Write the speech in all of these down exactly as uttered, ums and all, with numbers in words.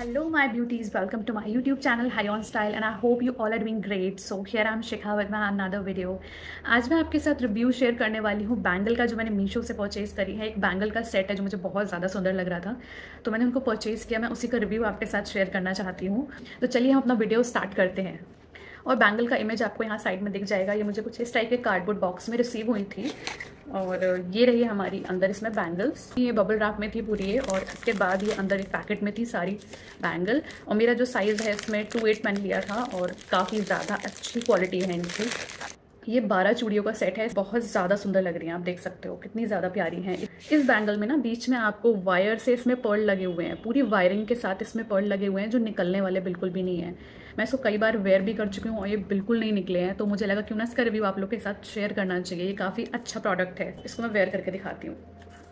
Hello my beauties, welcome to my YouTube channel High on Style and I hope you all are doing great. So here I am Shikha with my another video. आज मैं आपके साथ review share करने वाली हूँ bangle का, जो मैंने मीशो से परचेज़ करी है। एक बैंगल का सेट है जो मुझे बहुत ज़्यादा सुंदर लग रहा था, तो मैंने उनको परचेज़ किया। मैं उसी का रिव्यू आपके साथ शेयर करना चाहती हूँ। तो चलिए हम अपना वीडियो स्टार्ट करते हैं। और बैंगल का इमेज आपको यहाँ साइड में दिख जाएगा। ये मुझे कुछ इस टाइप के कार्डबोर्ड बॉक्स में रिसीव हुई थी और ये रही हमारी अंदर इसमें बैंगल्स। ये बबल रैप में थी पूरी ये, और इसके बाद ये अंदर एक पैकेट में थी सारी बैंगल। और मेरा जो साइज़ है इसमें टू एट मैंने लिया था और काफ़ी ज़्यादा अच्छी क्वालिटी है इनकी। ये बारह चूड़ियों का सेट है, बहुत ज़्यादा सुंदर लग रही हैं। आप देख सकते हो कितनी ज़्यादा प्यारी हैं। इस बैंगल में ना बीच में आपको वायर से इसमें पर्ल लगे हुए हैं, पूरी वायरिंग के साथ इसमें पर्ल लगे हुए हैं जो निकलने वाले बिल्कुल भी नहीं है। मैं इसको कई बार वेयर भी कर चुकी हूँ और ये बिल्कुल नहीं निकले हैं, तो मुझे लगा क्यों ना इसका रिव्यू आप लोग के साथ शेयर करना चाहिए। ये काफ़ी अच्छा प्रोडक्ट है। इसको मैं वेयर करके दिखाती हूँ।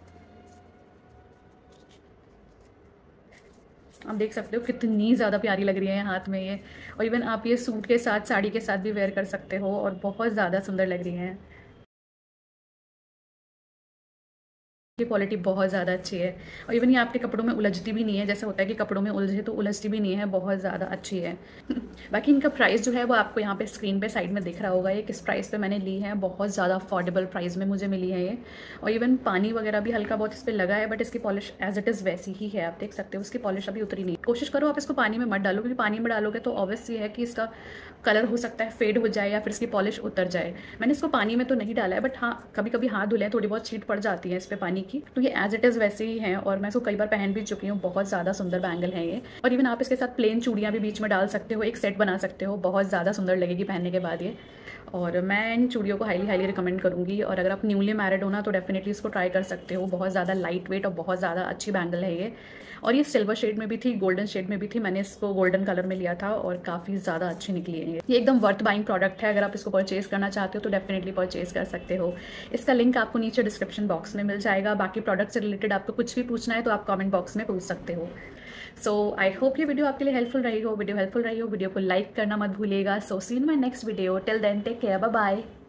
आप देख सकते हो कितनी ज़्यादा प्यारी लग रही है हाथ में ये। और इवन आप ये सूट के साथ, साड़ी के साथ भी वेयर कर सकते हो और बहुत ज़्यादा सुंदर लग रही हैं। ये क्वालिटी बहुत ज़्यादा अच्छी है और इवन ये आपके कपड़ों में उलझती भी नहीं है। जैसे होता है कि कपड़ों में उलझे तो उलझती भी नहीं है, बहुत ज़्यादा अच्छी है। बाकी इनका प्राइस जो है वो आपको यहाँ पे स्क्रीन पे साइड में दिख रहा होगा। ये किस प्राइस पे मैंने ली है, बहुत ज़्यादा अफोर्डेबल प्राइस में मुझे मिली है ये। और इवन पानी वगैरह भी हल्का बहुत इस पर लगा है, बट इसकी पॉलिश एज इट इज़ वैसी ही है। आप देख सकते हो उसकी पॉलिश अभी उतरी नहीं। कोशिश करो आप इसको पानी में मत डालो, क्योंकि पानी में डालोगे तो ऑब्वियस ये है कि इसका कलर हो सकता है फेड हो जाए या फिर इसकी पॉलिश उतर जाए। मैंने इसको पानी में तो नहीं डाला है, बट हाँ कभी कभी हाथ धुले थोड़ी बहुत छींट पड़ जाती है इस पर पानी की, तो ये एज इट इज़ वैसे ही हैं। और मैं इसको कई बार पहन भी चुकी हूँ। बहुत ज़्यादा सुंदर बैंगल है ये। और इवन आप इसके साथ प्लेन चूड़ियाँ भी बीच में डाल सकते हो, एक सेट बना सकते हो। बहुत ज़्यादा सुंदर लगेगी पहनने के बाद ये। और मैं इन चूड़ियों को हाईली हाईली रिकमेंड करूँगी। और अगर आप न्यूली मैरिड हो ना तो डेफिनेटली इसको ट्राई कर सकते हो। बहुत ज़्यादा लाइट वेट और बहुत ज़्यादा अच्छी बैंगल है ये। और ये सिल्वर शेड में भी थी, गोल्डन शेड में भी थी। मैंने इसको गोल्डन कलर में लिया था और काफ़ी ज़्यादा अच्छी निकली है ये। ये एकदम वर्थ बाइंग प्रोडक्ट है। अगर आप इसको परचेज़ करना चाहते हो तो डेफिनेटली परचेज़ कर सकते हो। इसका लिंक आपको नीचे डिस्क्रिप्शन बॉक्स में मिल जाएगा। बाकी प्रोडक्ट से रिलेटेड आपको कुछ भी पूछना है तो आप कमेंट बॉक्स में पूछ सकते हो। सो आई होप ये वीडियो आपके लिए हेल्पफुल रही हो। वीडियो हेल्पफुल रही हो वीडियो को लाइक करना मत भूलिएगा। So see in my next video. Till then take care, bye bye.